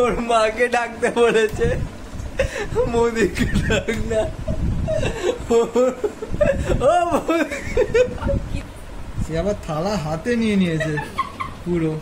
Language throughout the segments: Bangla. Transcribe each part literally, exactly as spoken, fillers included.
ওর মাকে ডাকতে বলেছে, মোদিকে ডাক না। সে আবার থালা হাতে নিয়ে নিয়েছে পুরো।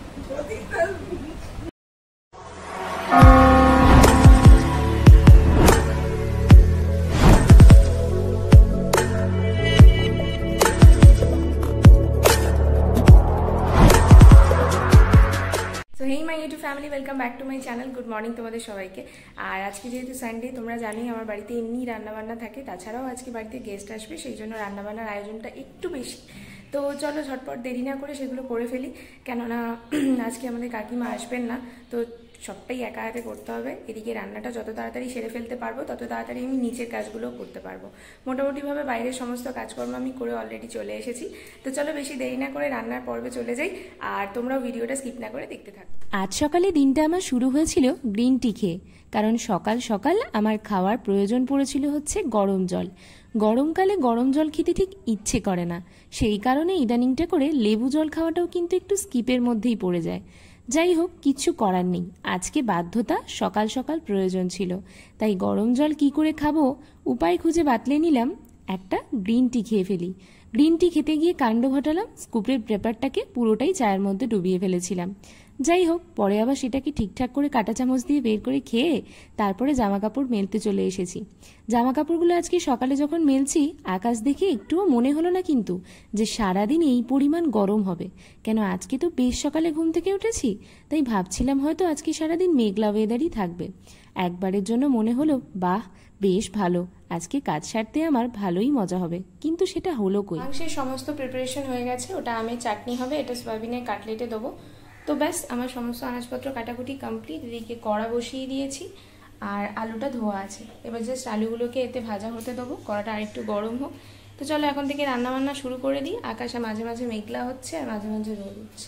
তো hey my YouTube family, welcome back to my channel. Good morning তোমাদের সবাইকে। আর আজকে যেহেতু সানডে, তোমরা জানি আমার বাড়িতে এমনি রান্নাবান্না থাকে, তাছাড়াও আজকে বাড়িতে গেস্ট আসবে, সেই জন্য রান্নাবান্নার আয়োজনটা একটু বেশি। তো চলো ঝটপট দেরি না করে সেগুলো করে ফেলি, কেননা আজকে আমাদের কাকিমা আসবেন না, তো সবটাই একা হাতে করতে হবে। এদিকে রান্নাটা যত তাড়াতাড়ি সেরে ফেলতে পারবো তত তাড়াতাড়ি আমি নিচের কাজগুলোও করতে পারবো। মোটামুটিভাবে বাইরের সমস্ত কাজকর্ম আমি করে অলরেডি চলে এসেছি। তো চলো বেশি দেরি না করে রান্নার পর্বে চলে যাই, আর তোমরাও ভিডিওটা স্কিপ না করে দেখতে থাকো। আজ সকালে দিনটা আমার শুরু হয়েছিল গ্রিন টি খেয়ে, কারণ সকাল সকাল আমার খাওয়ার প্রয়োজন পড়েছিল হচ্ছে গরম জল। গরমকালে গরম জল খেতে ঠিক ইচ্ছে করে না, সেই কারণে ইদানিংটা করে লেবু জল খাওয়াটাও কিন্তু একটু স্কিপের মধ্যেই পড়ে যায়। যাই হোক, কিচ্ছু করার নেই, আজকে বাধ্যতা, সকাল সকাল প্রয়োজন ছিল, তাই গরম জল কি করে খাবো উপায় খুঁজে বাতলে নিলাম একটা গ্রিন টি খেয়ে ফেলি। গ্রিন টি খেতে গিয়ে কাণ্ড ঘটালাম, স্কুপের পেপারটাকে পুরোটাই চায়ের মধ্যে ডুবিয়ে ফেলেছিলাম। যাই হোক, পরে আবার সেটাকে ঠিকঠাক করে কাঁটা চামচ দিয়ে বের করে খেয়ে তারপরে জামা কাপড় মেলতে চলে এসেছি। জামা কাপড়গুলো আজকে সকালে যখন মেলছি, আকাশ দেখে একটুও মনে হলো না কিন্তু যে সারাদিন এই পরিমাণ গরম হবে, কেন আজকে তো বেশ সকালে ঘুম থেকে উঠেছি, তাই ভাবছিলাম হয়তো আজকে সারাদিন মেঘলা ওয়েদারই থাকবে। একবারের জন্য মনে হলো বাহ বেশ ভালো, আজকে কাজ সারতে আমার ভালোই মজা হবে, কিন্তু সেটা হলো কই। মাংসের সমস্ত প্রিপারেশন হয়ে গেছে, ওটা আমি চাটনি হবে, এটা সয়াবিনের কাটলেটে দেবো। তো ব্যাস আমার সমস্ত আনাজপত্র কাটাকুটি কমপ্লিট। এদিকে কড়া বসিয়ে দিয়েছি আর আলুটা ধোয়া আছে, এবার জাস্ট আলুগুলোকে এতে ভাজা হতে দেবো, কড়াটা আরেকটু গরম হোক। তো চলো এখন থেকে রান্নাবান্না শুরু করে দিই। আকাশে মাঝে মাঝে মেঘলা হচ্ছে আর মাঝে মাঝে রোদ উঠছে।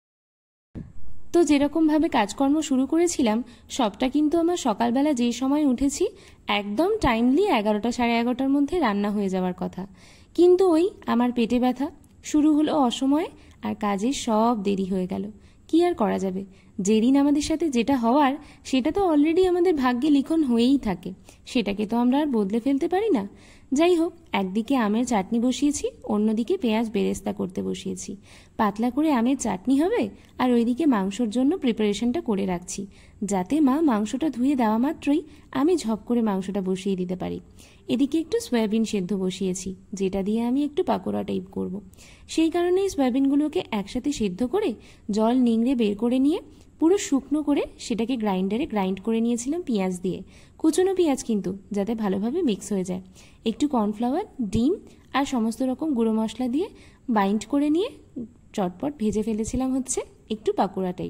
তো যেরকমভাবে কাজকর্ম শুরু করেছিলাম সবটা কিন্তু আমার সকালবেলা যেই সময় উঠেছি একদম টাইমলি এগারোটা সাড়ে এগারোটার মধ্যে রান্না হয়ে যাওয়ার কথা, কিন্তু ওই আমার পেটে ব্যথা শুরু হলো অসময়ে, আর কাজের সব দেরি হয়ে গেল। কি আর করা যাবে, যেদিন আমাদের সাথে যেটা হওয়ার সেটা তো অলরেডি আমাদের ভাগ্যে লিখন হয়েই থাকে, সেটাকে তো আমরা আর বদলে ফেলতে পারি না। যাই হোক, একদিকে আমের চাটনি বসিয়েছি, অন্যদিকে পেঁয়াজ বেরেস্তা করতে বসিয়েছি। পাতলা করে আমের চাটনি হবে, আর ওইদিকে মাংসর জন্য প্রিপারেশনটা করে রাখছি, যাতে মা মাংসটা ধুয়ে দেওয়া মাত্রই আমি ঝপ করে মাংসটা বসিয়ে দিতে পারি। এদিকে একটু সয়াবিন সেদ্ধ বসিয়েছি, যেটা দিয়ে আমি একটু পাকোড়া টাইপ করব। সেই কারণেই সয়াবিনগুলোকে একসাথে সেদ্ধ করে জল নিংড়ে বের করে নিয়ে পুরো শুকনো করে সেটাকে গ্রাইন্ডারে গ্রাইন্ড করে নিয়েছিলাম পেঁয়াজ দিয়ে, কুচনো পেঁয়াজ কিন্তু, যাতে ভালোভাবে মিক্স হয়ে যায়। একটু কর্নফ্লাওয়ার, ডিম আর সমস্ত রকম গুঁড়ো মশলা দিয়ে বাইন্ড করে নিয়ে চটপট ভেজে ফেলেছিলাম হচ্ছে একটু পাকোড়া টাইপ।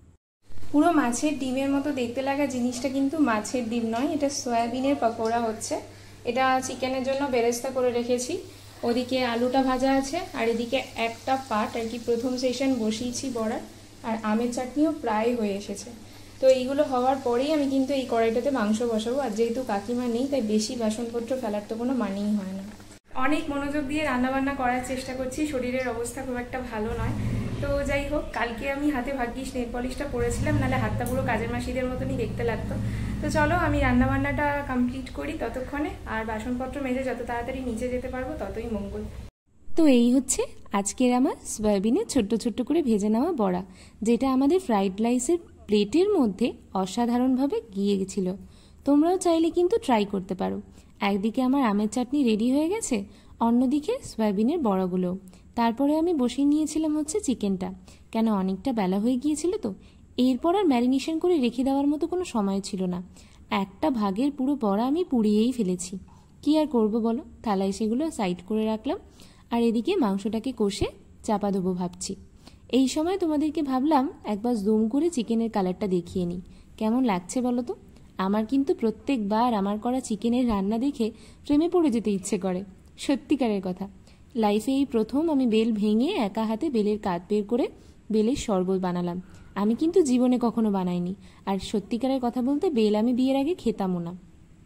পুরো মাছের ডিমের মতো দেখতে লাগা জিনিসটা কিন্তু মাছের ডিম নয়, এটা সয়াবিনের পাকোড়া হচ্ছে। এটা চিকেনের জন্য বেরেস্তা করে রেখেছি, ওদিকে আলুটা ভাজা আছে, আর এদিকে একটা পাট আর কি প্রথম সেশন বসিয়েছি বড়ার, আর আমের চাটনিও প্রায় হয়ে এসেছে। তো এইগুলো হওয়ার পরেই আমি কিন্তু এই কড়াইটাতে মাংস বসাবো, আর যেহেতু কাকিমা নেই তাই বেশি বাসনপত্র ফেলার তো কোনো মানেই হয় না। অনেক মনোযোগ দিয়ে রান্নাবান্না করার চেষ্টা করছি, শরীরের অবস্থা খুব একটা ভালো নয়। তো যাই হোক, কালকে আমি হাতে ভাগ্যিস নেল পলিশটা পরেছিলাম, নাহলে হাতটা পুরো কাজের মাসিদের মতনই দেখতে লাগতো। তো চলো আমি রান্নাবান্নাটা কমপ্লিট করি ততক্ষণে, আর বাসনপত্র মেজে যত তাড়াতাড়ি নিচে যেতে পারবো ততই মঙ্গল। তো এই হচ্ছে আজকের আমার সয়াবিনের ছোট্ট ছোট্ট করে ভেজে নেওয়া বড়া, যেটা আমাদের ফ্রাইড রাইসের প্লেটের মধ্যে অসাধারণভাবে গিয়ে গেছিল। তোমরাও চাইলে কিন্তু ট্রাই করতে পারো। একদিকে আমার আমের চাটনি রেডি হয়ে গেছে, অন্যদিকে সয়াবিনের বড়াগুলো। তারপরে আমি বসিয়ে নিয়েছিলাম হচ্ছে চিকেনটা, কেন অনেকটা বেলা হয়ে গিয়েছিল তো, এরপর আর ম্যারিনেশন করে রেখে দেওয়ার মতো কোনো সময় ছিল না। একটা ভাগের পুরো বড়া আমি পুড়িয়েই ফেলেছি, কি আর করবো বলো, থালায় সেগুলো সাইড করে রাখলাম। আর এদিকে মাংসটাকে কষে চাপা দেবো ভাবছি। এই সময় তোমাদেরকে ভাবলাম একবার জুম করে চিকেনের কালারটা দেখিয়ে নিই, কেমন লাগছে বলো তো। আমার কিন্তু প্রত্যেকবার আমার করা চিকেনের রান্না দেখে প্রেমে পড়ে যেতে ইচ্ছে করে, সত্যিকারের কথা। লাইফে এই প্রথম আমি বেল ভেঙে একা হাতে বেলের কাঠ বের করে বেলের শরবত বানালাম। আমি কিন্তু জীবনে কখনো বানাইনি, আর সত্যিকারের কথা বলতে বেল আমি বিয়ের আগে খেতামও না।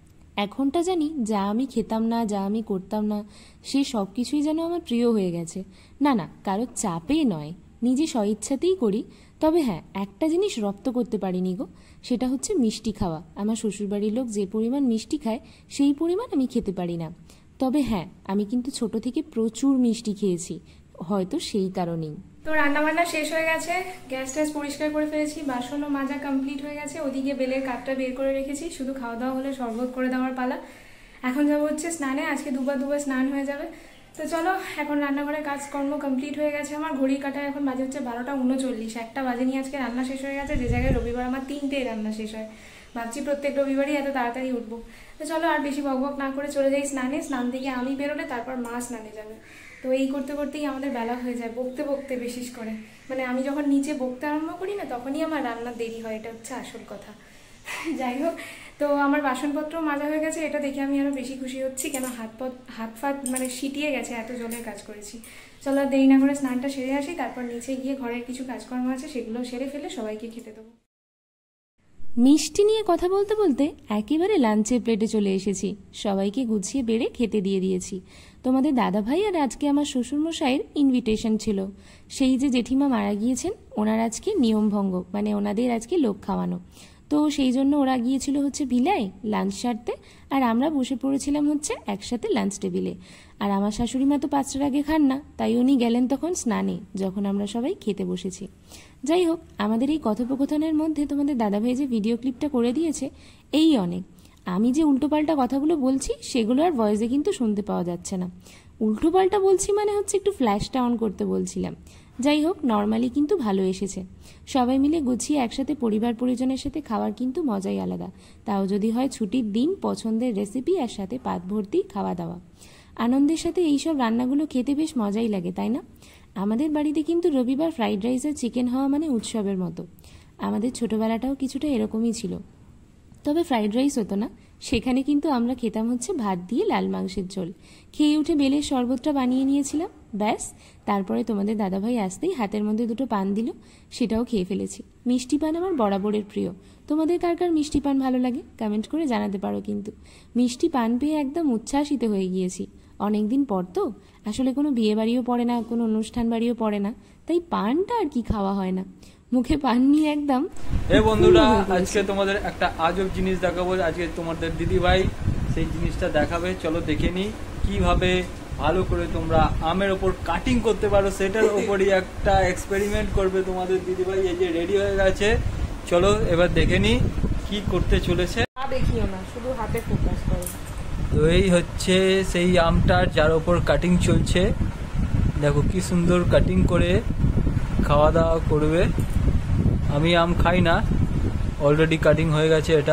এখনটা জানি যা আমি খেতাম না, যা আমি করতাম না, সে সব কিছুই যেন আমার প্রিয় হয়ে গেছে। না না, কারো চাপে নয়, নিজে স্বইচ্ছাতেই করি, তবে হ্যাঁ, একটা জিনিস রপ্ত করতে পারিনি গো, সেটা হচ্ছে মিষ্টি খাওয়া। আমার শ্বশুরবাড়ির লোক যে পরিমাণ মিষ্টি খায় সেই পরিমাণ আমি খেতে পারি না। তবে হ্যাঁ, আমি কিন্তু ছোট থেকে প্রচুর মিষ্টি খেয়েছি, হয়তো সেই কারণেই। তো রান্নাবান্না শেষ হয়ে গেছে, গ্যাস ট্যাস পরিষ্কার করে ফেলেছি, বাসনও মাজা কমপ্লিট হয়ে গেছে, ওদিকে বেলের কাপটা বের করে রেখেছি, শুধু খাওয়া দাওয়া হলে শরবত করে দেওয়ার পালা। এখন যাবো হচ্ছে স্নানে, আজকে দুবার দুবার স্নান হয়ে যাবে। তো চলো, এখন রান্নাঘরের কাজকর্ম কমপ্লিট হয়ে গেছে আমার। ঘড়ির কাটায় এখন বাজে হচ্ছে বারোটা উনচল্লিশ, একটা বাজে নিয়ে আজকে রান্না শেষ হয়ে গেছে, যে জায়গায় রবিবার আমার তিনটেই রান্না শেষ হয়। ভাবছি প্রত্যেক রবিবারই এত তাড়াতাড়ি উঠবো। তো চলো আর বেশি বকবক না করে চলে যাই স্নানে। স্নান থেকে আমি বেরোলে তারপর মা স্নানে যাবে। তো এই করতে করতেই আমাদের বেলা হয়ে যায়, বকতে বকতে বিশেষ করে। মানে আমি যখন নিচে বকতে আরম্ভ করি না, তখনই আমার রান্নার দেরি হয়, এটা হচ্ছে আসল কথা। যাই হোক, তো আমার বাসনপত্র মাজা হয়ে গেছে, এটা দেখে আমি আরো বেশি খুশি হচ্ছি, কেন হাত পথ হাত ফাত মানে সিটিয়ে গেছে, এত জলের কাজ করেছি। চলো আর দেরি না করে স্নানটা সেরে আসি, তারপর নিচে গিয়ে ঘরের কিছু কাজকর্ম আছে সেগুলো সেরে ফেলে সবাইকে খেতে দেবো। মিষ্টি নিয়ে কথা বলতে বলতে একেবারে লাঞ্চের প্লেটে চলে এসেছি। সবাইকে গুছিয়ে বেড়ে খেতে দিয়ে দিয়েছি। তোমাদের দাদাভাই আর আজকে আমার শ্বশুরমশাইয়ের ইনভিটেশন ছিল। সেই যে জেঠিমা মারা গিয়েছেন, ওনার আজকে নিয়মভঙ্গ, মানে ওনাদের আজকে লোক খাওয়ানো। তো সেই জন্য ওরা গিয়েছিল হচ্ছে ভিলায় লাঞ্চ সারতে, আর আমরা বসে পড়েছিলাম হচ্ছে একসাথে লাঞ্চ টেবিলে। আর আমার শাশুড়ি মা তো পাঁচটার আগে খান না, তাই উনি গেলেন তখন স্নানে, যখন আমরা সবাই খেতে বসেছি। যাই হোক, আমাদের এই কথোপকথনের মধ্যে তোমাদের দাদাভাই যে ভিডিও ক্লিপটা করে দিয়েছে, এই অনেক। আমি যে উল্টোপাল্টা কথাগুলো বলছি সেগুলো আর ভয়েসে কিন্তু শুনতে পাওয়া যাচ্ছে না। উল্টোপাল্টা বলছি মানে হচ্ছে একটু ফ্ল্যাশটা অন করতে বলছিলাম। যাই হোক, নর্মালি কিন্তু ভালো এসেছে। সবাই মিলে গুছিয়ে একসাথে পরিবার পরিজনের সাথে খাওয়ার কিন্তু মজাই আলাদা, তাও যদি হয় ছুটির দিন, পছন্দের রেসিপি আর সাথে পাত ভর্তি খাওয়া দাওয়া। আনন্দের সাথে এইসব রান্নাগুলো খেতে বেশ মজাই লাগে, তাই না? আমাদের বাড়িতে কিন্তু রবিবার ফ্রাইড রাইস আর চিকেন হওয়া মানে উৎসবের মতো। আমাদের ছোটবেলাটাও কিছুটা এরকমই ছিল, তবে ফ্রাইড রাইস হতো না, সেখানে কিন্তু আমরা খেতাম হচ্ছে ভাত দিয়ে লাল মাংসের ঝোল। খেয়ে উঠে বেলের শরবতটা বানিয়ে নিয়েছিলাম, ব্যাস। তারপরে তোমাদের দাদাভাই আসতেই হাতের মধ্যে দুটো পান দিল, সেটাও খেয়ে ফেলেছি। মিষ্টি পান আমার বরাবরের প্রিয়। তোমাদের কার কার মিষ্টি পান ভালো লাগে কমেন্ট করে জানাতে পারো কিন্তু। মিষ্টি পান পেয়ে একদম উচ্ছ্বাসিত হয়ে গিয়েছি। অনেকদিন পর তো, আসলে কোনো বিয়ে বাড়িও পড়ে না, কোনো অনুষ্ঠান বাড়িও পড়ে না, তাই পানটা আর কি খাওয়া হয় না। মুখে পান নিয়ে একদম। এ বন্ধুরা, আজকে তোমাদের একটা আজব জিনিস দেখাবো। আজকে তোমাদের দিদি ভাই সেই জিনিসটা দেখাবে, চলো দেখে নি কিভাবে ভালো করে তোমরা আমের ওপর কাটিং করতে পারো, সেটার উপরই একটা এক্সপেরিমেন্ট করবে তোমাদের দিদি ভাই। এই যে রেডি হয়ে গেছে, চলো এবার দেখে নি কি করতে চলেছে। দেখিও না, শুধু হাতে ফোকাস করো। তো এই হচ্ছে সেই আমটার যার ওপর কাটিং চলছে। দেখো কি সুন্দর কাটিং করে খাওয়া দাওয়া করবে। আমি আম খাই না, অলরেডি কাটিং হয়ে গেছে। এটা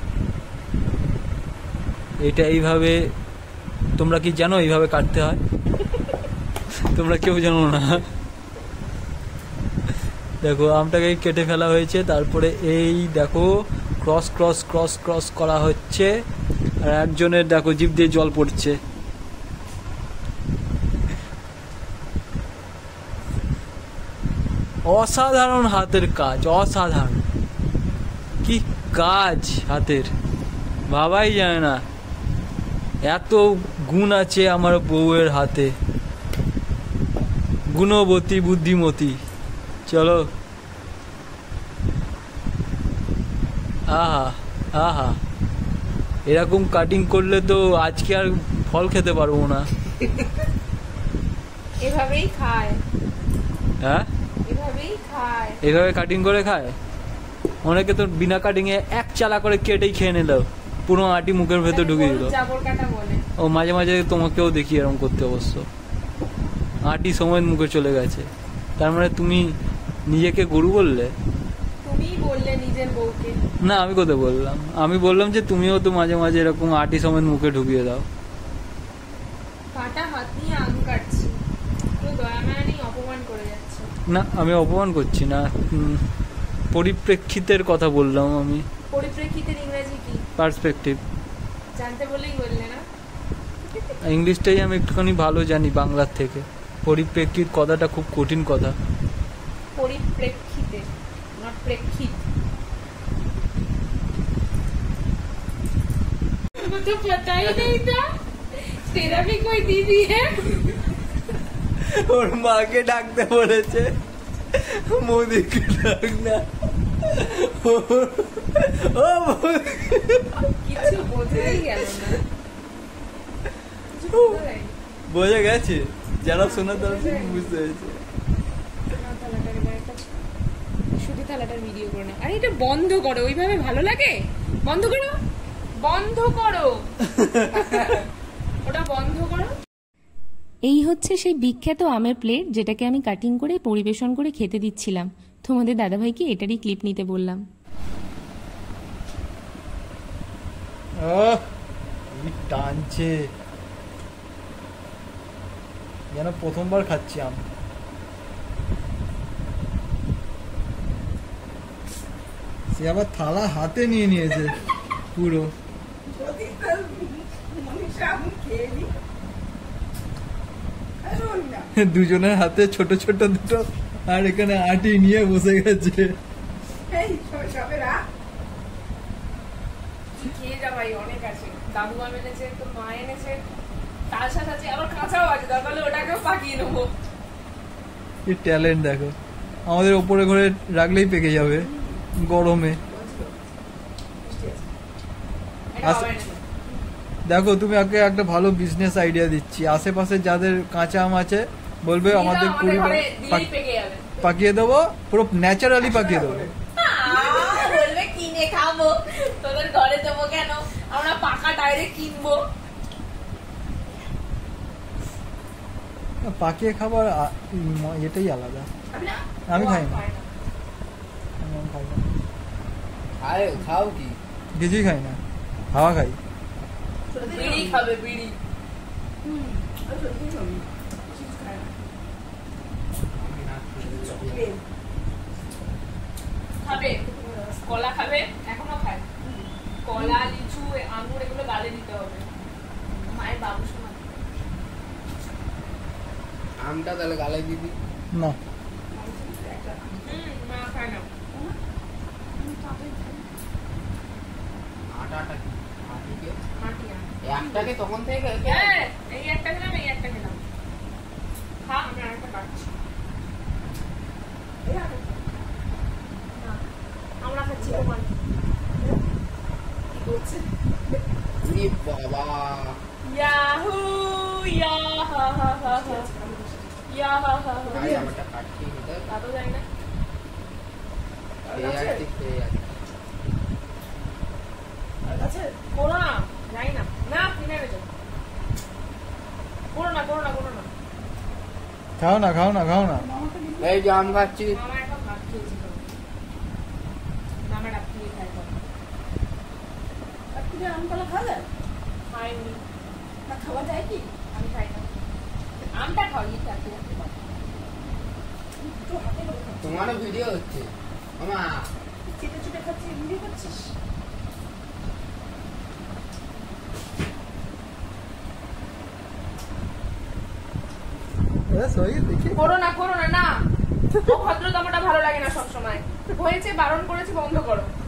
এটা এইভাবে, তোমরা কি জানো এইভাবে কাটতে হয়? তোমরা কেউ জানো না। দেখো আমটাকে কেটে ফেলা হয়েছে, তারপরে এই দেখো ক্রস ক্রস ক্রস ক্রস করা হচ্ছে, আর একজনের দেখো জিভ দিয়ে জল পড়ছে। অসাধারণ হাতের কাজ, অসাধারণ কি কাজ হাতের, ভাবাই যায় না এত গুণ আছে আমার বউয়ের হাতে। গুণবতী, বুদ্ধিমতী। চলো, আহা আহা, এরকম কাটিং করলে তো আজকে আর ফল খেতে পারবো না। এভাবেই খায়। হ্যাঁ, এভাবেই খায়। এভাবে কাটিং করে খায়। অনেকে তো বিনা কাটিং এ এক চালা করে কেটেই খেয়ে নিল, পুরো আটি মুখের ভেতর ঢুকিয়ে দিল। ও মাঝে মাঝে তোমাকেও দেখি এরকম করতে, অবশ্য আটি সময় মুখে চলে গেছে। তার মানে তুমি নিজেকে গরু বললে? তুমিই বললে নিজের বউকে। না, আমি কোথায় বললাম? আমি বললাম যে তুমিও তো মাঝে মাঝে এরকম আটি সময় মুখে ঢুকিয়ে দাও। কাটা হাত নিয়ে আম কাটছি, কেউ দয়া মায়া নেই, অপমান করে যাচ্ছে। না, আমি অপমান করছি না, পরিপ্রেক্ষিতের কথা বললাম আমি। পরিপ্রেক্ষিতের ইংরেজি কি? পার্সপেক্টিভ। জানতে বলেই বললে না? ইংলিশটাই আমি একটুখানি ভালো জানি বাংলার থেকে। পরিপ্রেক্ষিত কথাটা খুব কঠিন কথা। পরিপ্রেক্ষিতে, নট প্রেক্ষিত। मुझे पता ही नहीं था, तेरा भी कोई दीदी है? ওর মাকে ডাকতে বলেছে। মোদিকে ডাক না। ও মোদি, কিছু বোঝাই গেল না। বোঝা গেছে, যারা শোনা তারা বুঝতে পেরেছে। শুধু থালাটার ভিডিও করে না। আরে এটা বন্ধ করো, ওইভাবে ভালো লাগে? বন্ধ করো, বন্ধ করো, ওটা বন্ধ করো। এই হচ্ছে সেই বিখ্যাত আমের প্লেট, যেটাকে আমি কাটিং করে পরিবেশন করে খেতে দিচ্ছিলাম। তোমাদের দাদাভাইকে এটারই ক্লিপ নিতে বললাম। আহ, কি টানছে, যেন প্রথমবার খাচ্ছি আম। সে আবার থালা হাতে নিয়ে নিয়েছে পুরো। দুজনের হাতে ছোট ছোট দুটো, আর এখানে আটি নিয়ে বসে গেছে। খেয়ে যা ভাই, অনেক আছে। দাদু মা এনেছে, তোর মা এনেছে, তার সাথে আছে আবার কাঁচাও আছে, তাহলে ওটাকেও পাকিয়ে নেবো। কি ট্যালেন্ট দেখো, আমাদের ওপরে ঘরে রাখলেই পেকে যাবে গরমে। দেখো তুমি আগে একটা ভালো বিজনেস আইডিয়া দিচ্ছি, আশেপাশে যাদের কাঁচা আম আছে বলবে আমাদের কুড়ি পাকিয়ে দেবো, পুরো ন্যাচারালি পাকিয়ে দেবো। বলবে কিনে খাবো, তোদের ঘরে দেবো কেন, আমরা পাকা ডাইরেক্ট কিনবো। পাকিয়ে খাবার আ- ম- এটাই আলাদা। আমি খাই না, আমি আম খাই না, আরে খাও কি? কিছুই খাই না, হাওয়া খাই। বিড়ি খাবে, বিড়ি। খাবে, কলা খাবে, এখনো খায়। কলা, লিচু, আঙুর এগুলো গালে দিতে হবে। মায়ের বাবু শোনা আমটা তাহলে গালে দিবি না, মা খায় না। আটা আটা আটিকে মাটি আম। একটাকে তখন থেকে হ্যাঁ, এই একটা খেলাম, এই একটা খেলাম। খা, আমি আরেকটা কাটছি। না, আমরা খাচ্ছি তোমার। কি করছে? উরি বাবা ইয়াহু, ইয়াহা হা হা হা, ইয়াহা হা হা। ভাই আমারটা কাটছি নিতে দাদু যায় না। এই আর ঠিক এই আর আছে করো না, যাই না, না কিনে এনেছো, করো না, করো না, করো না। খাও না, খাও না, খাও না। এই যে আম খাচ্ছি মামা একটা ভাত খেয়েছি তো, মামা ডাক্তি খাই তো। আপনি আম কলা খাওয়া যায় খাইনি, না খাওয়া যায় কি? আমি খাই না। আমটা খাও, ই ডাক্তি ডাক্তি খাও। একটু হাতে করে খাচ্ছি, তোমারও ভিডিও হচ্ছে মামা চেটে চেটে খাচ্ছি, ভিডিও করছিস? ব্যাস, হয়ে গেছে, দেখি। করো না, করো না, না। ও ভদ্রতমটা ভালো লাগে না সবসময়। হয়েছে, বারণ করেছি, বন্ধ করো।